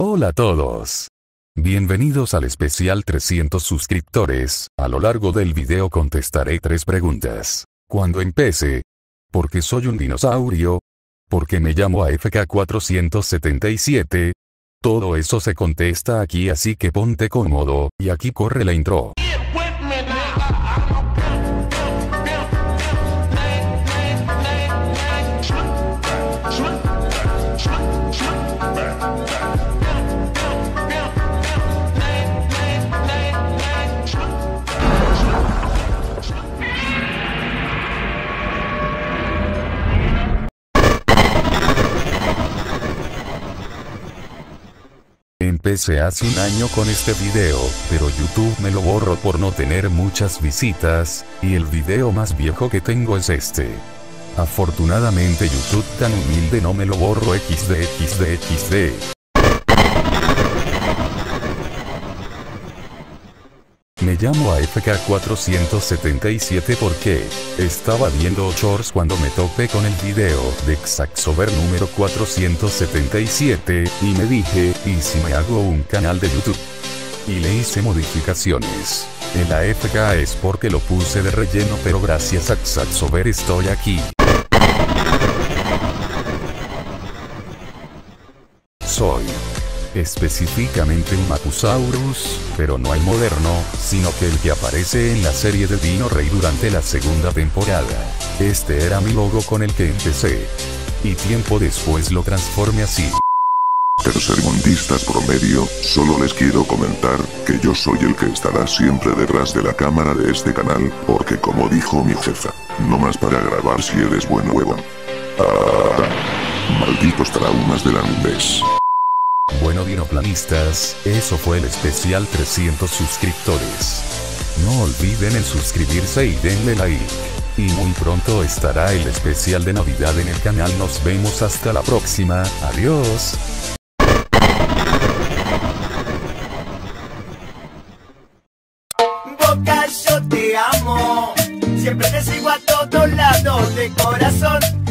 Hola a todos. Bienvenidos al especial 300 suscriptores. A lo largo del video contestaré 3 preguntas. ¿Cuándo empecé? ¿Por qué soy un dinosaurio? ¿Por qué me llamo AFK 477? Todo eso se contesta aquí, así que ponte cómodo, y aquí corre la intro. Empecé hace un año con este video, pero YouTube me lo borró por no tener muchas visitas, y el video más viejo que tengo es este. Afortunadamente YouTube tan humilde no me lo borró XD. Me llamo AFK 477 porque estaba viendo shorts cuando me topé con el video de Xaxover número 477, y me dije, ¿y si me hago un canal de YouTube? Y le hice modificaciones. El AFK es porque lo puse de relleno, pero gracias a Xaxover estoy aquí. Soy específicamente un Mapusaurus, pero no el moderno, sino que el que aparece en la serie de Dino Rey durante la segunda temporada. Este era mi logo con el que empecé. Y tiempo después lo transformé así. Tercermundistas promedio, solo les quiero comentar que yo soy el que estará siempre detrás de la cámara de este canal, porque como dijo mi jefa, no más para grabar si eres buen huevón. Malditos traumas de la niñez. Bueno, dinoplanistas, eso fue el especial 300 suscriptores. No olviden el suscribirse y denle like. Y muy pronto estará el especial de Navidad en el canal. Nos vemos hasta la próxima. Adiós. Boca, yo te amo. Siempre te sigo a todos lados de corazón.